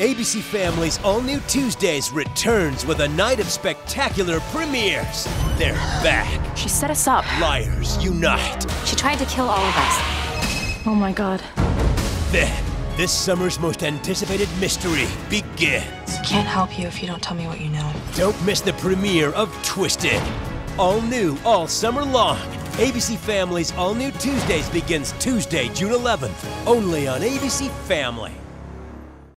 ABC Family's all-new Tuesdays returns with a night of spectacular premieres. They're back. She set us up. Liars unite. She tried to kill all of us. Oh my God. Then, this summer's most anticipated mystery begins. Can't help you if you don't tell me what you know. Don't miss the premiere of Twisted. All new, all summer long. ABC Family's all-new Tuesdays begins Tuesday, June 11th. Only on ABC Family.